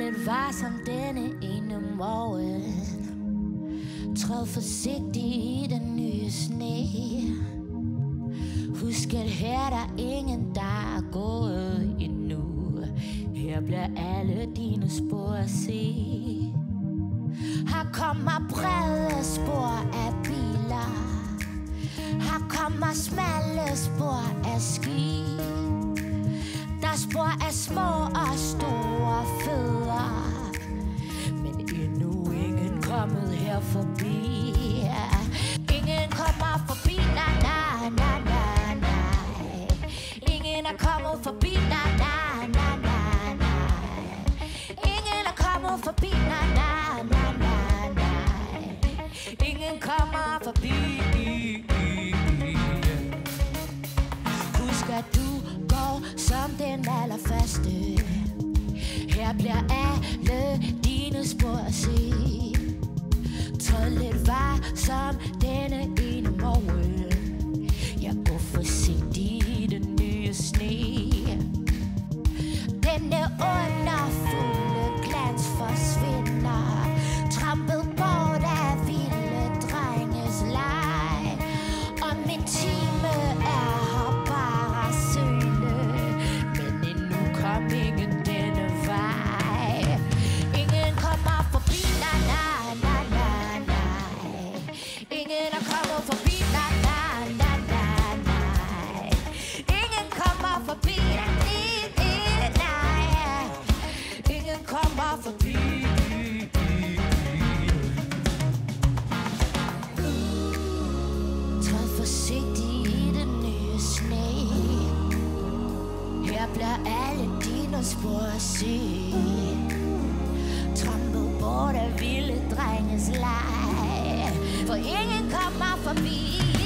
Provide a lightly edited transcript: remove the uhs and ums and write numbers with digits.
lidt varsom denne ene morgen. Træd forsigtigt i den nye sne. Husk at her er der ingen, der er gået endnu. Her bliver alle dine spor at se. Her kommer brede spor af biler. Her kommer smalle spor af ski. Der er spor af små og store fødder, men endnu ingen kommet her forbi. Ingen kommer forbi, nej, nej, nej, nej, nej. Ingen er kommet forbi, nej, nej, nej, nej, nej. Ingen er kommet forbi, nej, nej, nej, nej, nej. Ingen kommer forbi. Husk at du går som den allerførste. Her bliver alle dine spor at se. Træd lidt varsom denne ene morgen. Jeg går forsigtigt i den nye sne. Denne underfulde glans forsvinder, trampet bort af vilde drenges leg. Og min time er her bare søle, men endnu kom ingen denne vej. Ingen kommer forbi, nej, nej, nej, nej, nej. Ingen er kommet forbi, nej, nej, nej, nej, nej. Ingen kommer forbi, nej, nej. Ingen kommer forbi. Træd forsigtigt i den nye sne. Her bliver alle dine spor at se. Trampet bort af vilde drenges leg, for ingen kommer forbi.